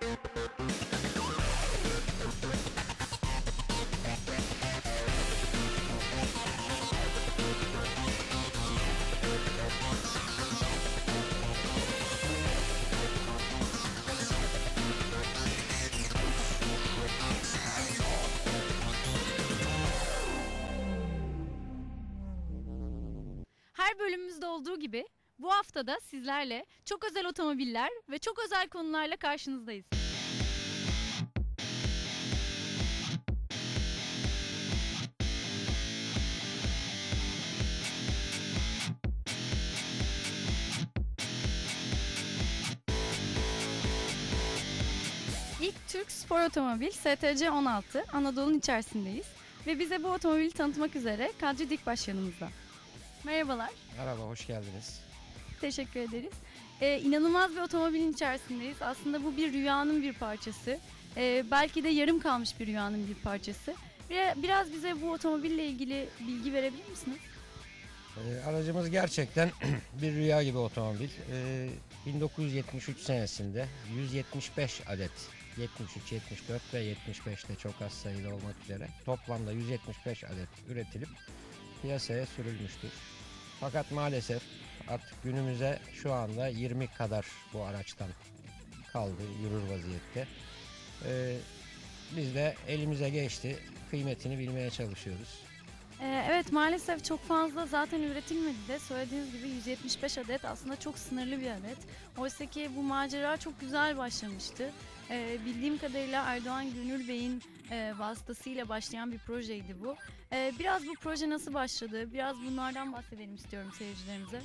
Her bölümümüzde olduğu gibi bu hafta da sizlerle çok özel otomobiller ve çok özel konularla karşınızdayız. İlk Türk spor otomobil STC 16 Anadolu'nun içerisindeyiz ve bize bu otomobili tanıtmak üzere Kadri Dikbaş yanımızda. Merhabalar. Merhaba, hoş geldiniz. Teşekkür ederiz. İnanılmaz bir otomobilin içerisindeyiz. Aslında bu bir rüyanın bir parçası. Belki de yarım kalmış bir rüyanın bir parçası. Biraz bize bu otomobille ilgili bilgi verebilir misiniz? Aracımız gerçekten bir rüya gibi otomobil. 1973 senesinde 175 adet, 73, 74 ve 75 de çok az sayıda olmak üzere toplamda 175 adet üretilip piyasaya sürülmüştür. Fakat maalesef artık günümüze şu anda 20 kadar bu araçtan kaldı, yürür vaziyette. Biz de elimize geçti, kıymetini bilmeye çalışıyoruz. Evet, maalesef çok fazla zaten üretilmedi de söylediğiniz gibi 175 adet aslında çok sınırlı bir adet. Oysa ki bu macera çok güzel başlamıştı. Bildiğim kadarıyla Erdoğan Gönül Bey'in vasıtasıyla başlayan bir projeydi bu. Biraz bu proje nasıl başladı? Biraz bunlardan bahsedelim istiyorum seyircilerimize.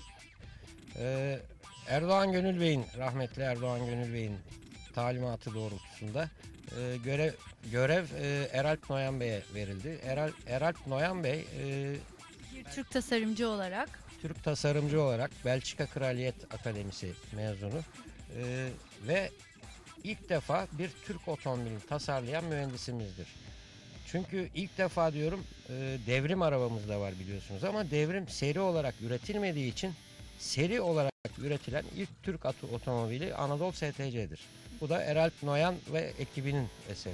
Erdoğan Gönül Bey'in, rahmetli Erdoğan Gönül Bey'in talimatı doğrultusunda görev Eralp Noyan Bey'e verildi. Eralp Noyan Bey Bir Türk tasarımcı olarak. Türk tasarımcı olarak Belçika Kraliyet Akademisi mezunu ve ilk defa bir Türk otomobilini tasarlayan mühendisimizdir. Çünkü ilk defa diyorum devrim arabamız da var biliyorsunuz ama devrim seri olarak üretilmediği için seri olarak üretilen ilk Türk otomobili Anadolu STC'dir. Bu da Eralp Noyan ve ekibinin eseri.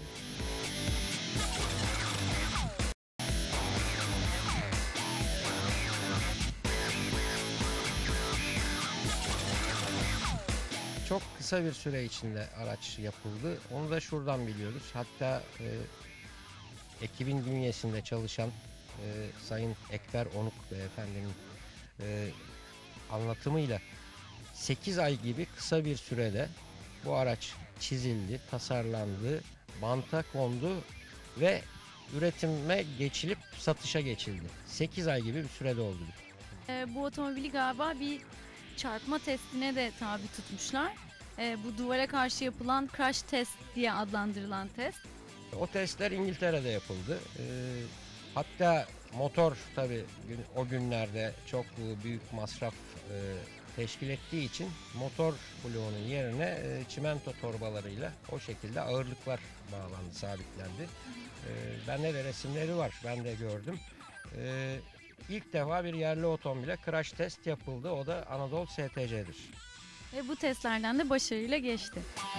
Çok kısa bir süre içinde araç yapıldı. Onu da şuradan biliyoruz. Hatta ekibin bünyesinde çalışan Sayın Ekber Onuk Beyefendinin anlatımıyla 8 ay gibi kısa bir sürede bu araç çizildi, tasarlandı, banta kondu ve üretime geçilip satışa geçildi. 8 ay gibi bir sürede oldu. Bu otomobili galiba bir çarpma testine de tabi tutmuşlar. Bu duvara karşı yapılan crash test diye adlandırılan test. O testler İngiltere'de yapıldı. Hatta motor tabii o günlerde çok büyük masraf teşkil ettiği için motor bloğunun yerine çimento torbalarıyla o şekilde ağırlıklar bağlandı, sabitlendi. Bende de resimleri var, ben de gördüm. İlk defa bir yerli otomobile crash test yapıldı, o da Anadolu STC'dir. Ve bu testlerden de başarıyla geçti.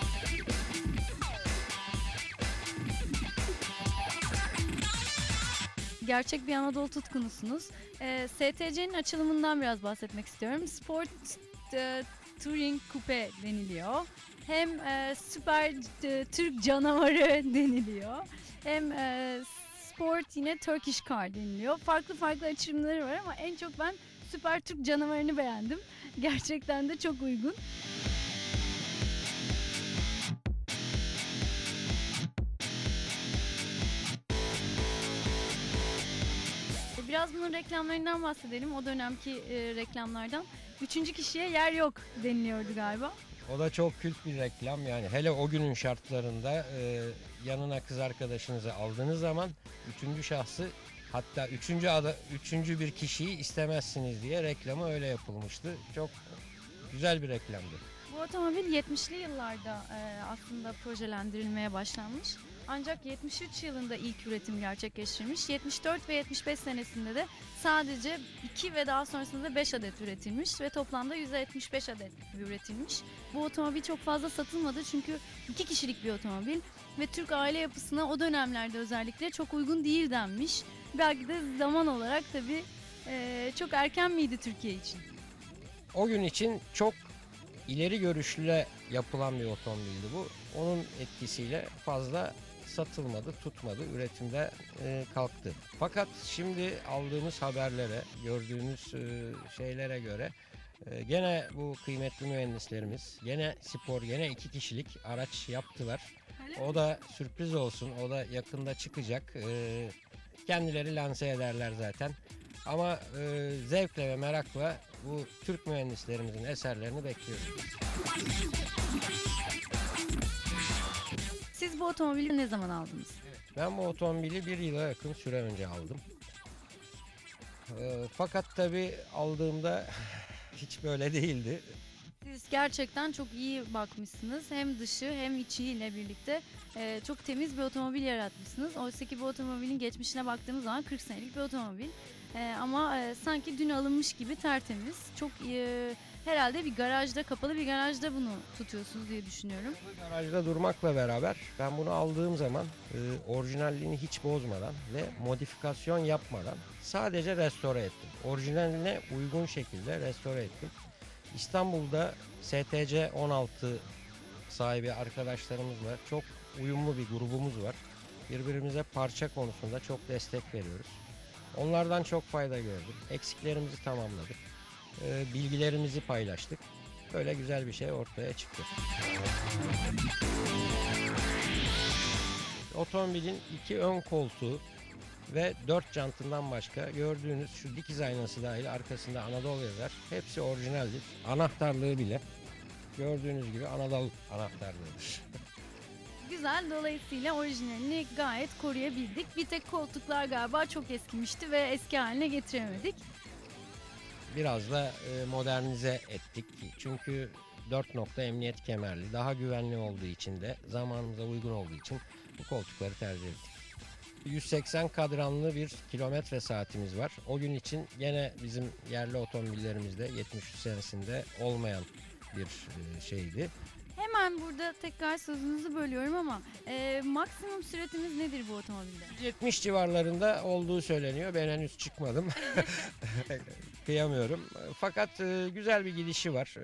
Gerçek bir Anadolu tutkunusunuz. STC'nin açılımından biraz bahsetmek istiyorum. Sport Touring Coupe deniliyor. Hem Süper Türk Canavarı deniliyor. Hem Sport yine Turkish Car deniliyor. Farklı farklı açılımları var ama en çok ben Süper Türk Canavarını beğendim. Gerçekten de çok uygun. Biraz bunun reklamlarından bahsedelim. O dönemki reklamlardan. Üçüncü kişiye yer yok deniliyordu galiba. O da çok kült bir reklam, yani hele o günün şartlarında yanına kız arkadaşınızı aldığınız zaman üçüncü şahsı, hatta üçüncü bir kişiyi istemezsiniz diye reklamı öyle yapılmıştı. Çok güzel bir reklamdı. Bu otomobil 70'li yıllarda aslında projelendirilmeye başlanmış. Ancak 73 yılında ilk üretim gerçekleştirilmiş. 74 ve 75 senesinde de sadece 2 ve daha sonrasında da 5 adet üretilmiş ve toplamda 175 adet üretilmiş. Bu otomobil çok fazla satılmadı çünkü 2 kişilik bir otomobil ve Türk aile yapısına o dönemlerde özellikle çok uygun değil denmiş. Belki de zaman olarak tabii çok erken miydi Türkiye için? O gün için çok ileri görüşlü yapılan bir otomobildi bu. Onun etkisiyle fazla satılmadı, tutmadı, üretimde kalktı. Fakat şimdi aldığımız haberlere, gördüğümüz şeylere göre gene bu kıymetli mühendislerimiz, gene spor, gene 2 kişilik araç yaptılar. O da sürpriz olsun, o da yakında çıkacak. Kendileri lanse ederler zaten. Ama zevkle ve merakla bu Türk mühendislerimizin eserlerini bekliyoruz. Siz bu otomobili ne zaman aldınız? Ben bu otomobili 1 yıla yakın süre önce aldım. Fakat tabii aldığımda hiç böyle değildi. Siz gerçekten çok iyi bakmışsınız. Hem dışı hem içiyle birlikte çok temiz bir otomobil yaratmışsınız. Oysa ki bu otomobilin geçmişine baktığımız zaman 40 senelik bir otomobil. Ama sanki dün alınmış gibi tertemiz. Çok herhalde bir garajda, kapalı bir garajda bunu tutuyorsunuz diye düşünüyorum. Garajda durmakla beraber ben bunu aldığım zaman orijinalliğini hiç bozmadan ve modifikasyon yapmadan sadece restore ettim. Orijinaline uygun şekilde restore ettim. İstanbul'da STC 16 sahibi arkadaşlarımızla çok uyumlu bir grubumuz var. Birbirimize parça konusunda çok destek veriyoruz. Onlardan çok fayda gördük. Eksiklerimizi tamamladık. Bilgilerimizi paylaştık. Böyle güzel bir şey ortaya çıktı. Otomobilin 2 ön koltuğu ve 4 jantından başka gördüğünüz şu dikiz aynası dahil arkasında Anadolu yazar. Hepsi orijinaldir. Anahtarlığı bile gördüğünüz gibi Anadolu anahtarlığıdır. Güzel, dolayısıyla orijinalini gayet koruyabildik. Bir tek koltuklar galiba çok eskimişti ve eski haline getiremedik. Biraz da modernize ettik. Çünkü 4 nokta emniyet kemerli, daha güvenli olduğu için de zamanımıza uygun olduğu için bu koltukları tercih ettik. 180 kadranlı bir kilometre saatimiz var. O gün için gene bizim yerli otomobillerimizde 73 senesinde olmayan bir şeydi. Hemen burada tekrar sözünüzü bölüyorum ama maksimum süratiniz nedir bu otomobilde? 70 civarlarında olduğu söyleniyor. Ben henüz çıkmadım. Kıyamıyorum. Fakat güzel bir gidişi var.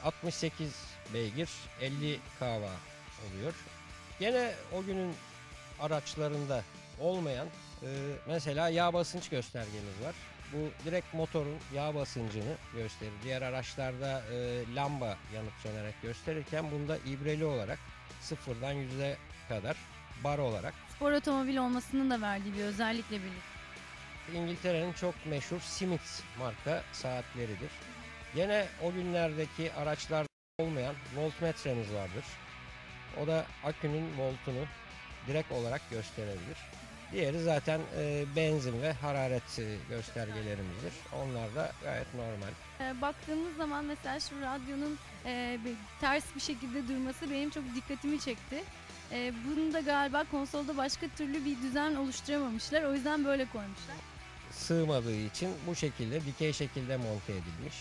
68 beygir, 50 kW oluyor. Gene o günün araçlarında olmayan mesela yağ basınç göstergemiz var. Bu direkt motorun yağ basıncını gösterir. Diğer araçlarda lamba yanıp sönerek gösterirken bunda ibreli olarak sıfırdan 100'e kadar bar olarak. Spor otomobil olmasının da verdiği bir özellikle birlikte. İngiltere'nin çok meşhur Smiths marka saatleridir. Gene o günlerdeki araçlarda olmayan voltmetremiz vardır. O da akünün voltunu direkt olarak gösterebilir. Diğeri zaten benzin ve hararet göstergelerimizdir. Onlar da gayet normal. Baktığımız zaman mesela şu radyonun ters bir şekilde durması benim çok dikkatimi çekti. Bunu da galiba konsolda başka türlü bir düzen oluşturamamışlar. O yüzden böyle koymuşlar. Sığmadığı için bu şekilde dikey şekilde monte edilmiş.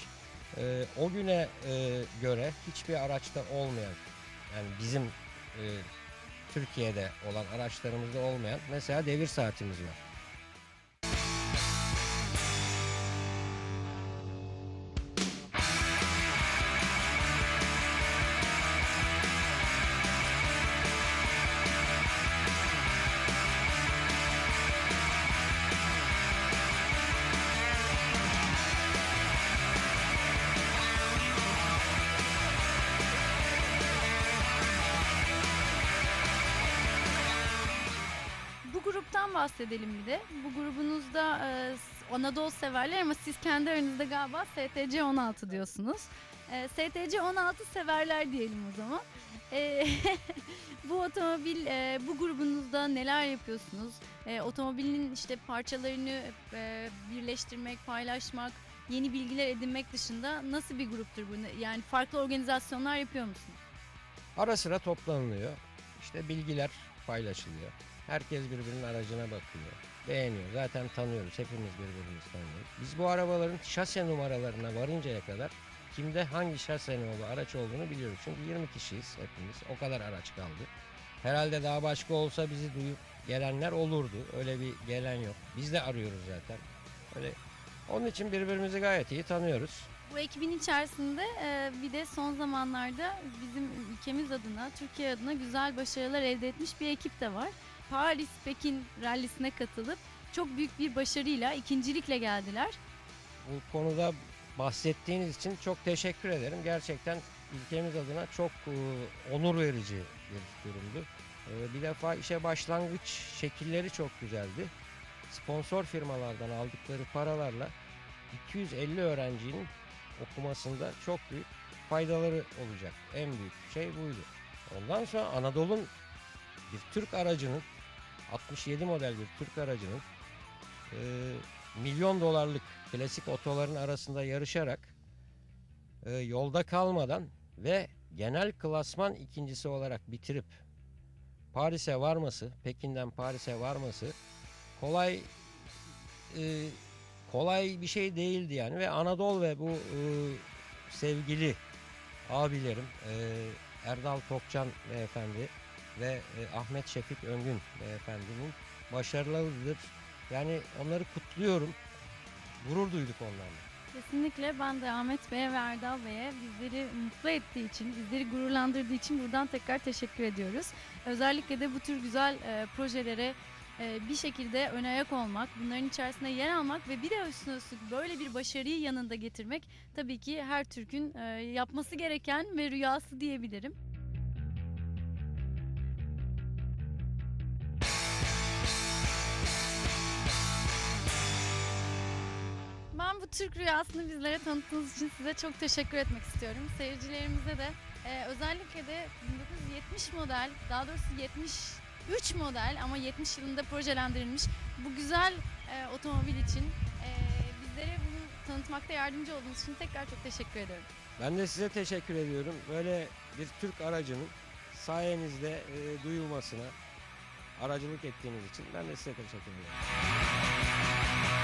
O güne göre hiçbir araçta olmayan, yani bizim Türkiye'de olan araçlarımızda olmayan mesela devir saatimiz var. Bahsedelim bir de. Bu grubunuzda Anadolu severler ama siz kendi aranızda galiba STC 16 diyorsunuz. STC 16 severler diyelim o zaman. Bu otomobil, bu grubunuzda neler yapıyorsunuz? Otomobilin işte parçalarını birleştirmek, paylaşmak, yeni bilgiler edinmek dışında nasıl bir gruptur bu? Yani farklı organizasyonlar yapıyor musunuz? Ara sıra toplanılıyor. İşte bilgiler paylaşılıyor. Herkes birbirinin aracına bakıyor. Beğeniyor. Zaten tanıyoruz. Hepimiz birbirimizi tanıyoruz. Biz bu arabaların şase numaralarına varıncaya kadar kimde hangi şase nolu araç olduğunu biliyoruz. Çünkü 20 kişiyiz hepimiz. O kadar araç kaldı. Herhalde daha başka olsa bizi duyup gelenler olurdu. Öyle bir gelen yok. Biz de arıyoruz zaten. Öyle. Onun için birbirimizi gayet iyi tanıyoruz. Bu ekibin içerisinde bir de son zamanlarda bizim ülkemiz adına, Türkiye adına güzel başarılar elde etmiş bir ekip de var. Paris-Pekin rallisine katılıp çok büyük bir başarıyla, ikincilikle geldiler. Bu konuda bahsettiğiniz için çok teşekkür ederim. Gerçekten ülkemiz adına çok onur verici bir durumdu. Bir defa işe başlangıç şekilleri çok güzeldi. Sponsor firmalardan aldıkları paralarla 250 öğrencinin okumasında çok büyük faydaları olacak. En büyük şey buydu. Ondan sonra Anadolu'nun bir Türk aracının 67 model bir Türk aracının milyon dolarlık klasik otoların arasında yarışarak yolda kalmadan ve genel klasman ikincisi olarak bitirip Paris'e varması, Pekin'den Paris'e varması kolay kolay bir şey değildi yani. Ve Anadolu ve bu sevgili abilerim Erdal Tokcan beyefendi ve Ahmet Şefik Öngün beyefendinin başarılarıdır. Yani onları kutluyorum. Gurur duyduk onlarla. Kesinlikle ben de Ahmet Bey'e ve Erdal Bey'e bizleri mutlu ettiği için, bizleri gururlandırdığı için buradan tekrar teşekkür ediyoruz. Özellikle de bu tür güzel projelere bir şekilde ön ayak olmak, bunların içerisinde yer almak ve bir de üstüne üstlük böyle bir başarıyı yanında getirmek tabii ki her Türk'ün yapması gereken ve rüyası diyebilirim. Ben bu Türk rüyasını bizlere tanıttığınız için size çok teşekkür etmek istiyorum. Seyircilerimize de özellikle de 1970 model, daha doğrusu 73 model ama 70 yılında projelendirilmiş bu güzel otomobil için bizlere bunu tanıtmakta yardımcı olduğunuz için tekrar çok teşekkür ediyorum. Ben de size teşekkür ediyorum. Böyle bir Türk aracının sayenizde duyulmasına aracılık ettiğiniz için ben de size teşekkür ederim.